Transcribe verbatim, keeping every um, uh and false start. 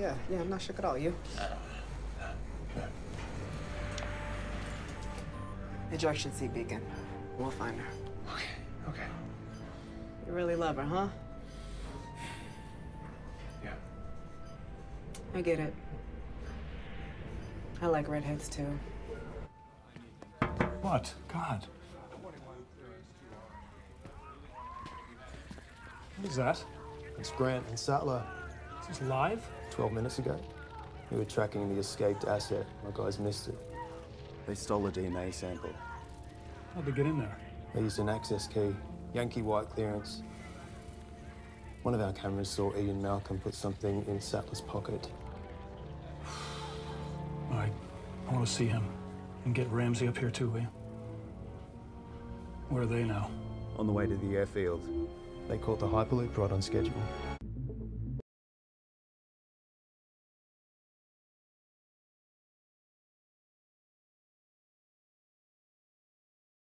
yeah, yeah, I'm not shook at all. You? Ejection seat beacon. We'll find her. Okay, okay. You really love her, huh? Yeah. I get it. I like redheads, too. What? God. What is that? It's Grant and Sattler. Is this live? Twelve minutes ago, we were tracking the escaped asset. My guys missed it. They stole a D N A sample. How'd they get in there? They used an access key, Yankee white clearance. One of our cameras saw Ian Malcolm put something in Sattler's pocket. All right, I want to see him. And get Ramsey up here too, will you? Where are they now? On the way to the airfield. They caught the Hyperloop right on schedule.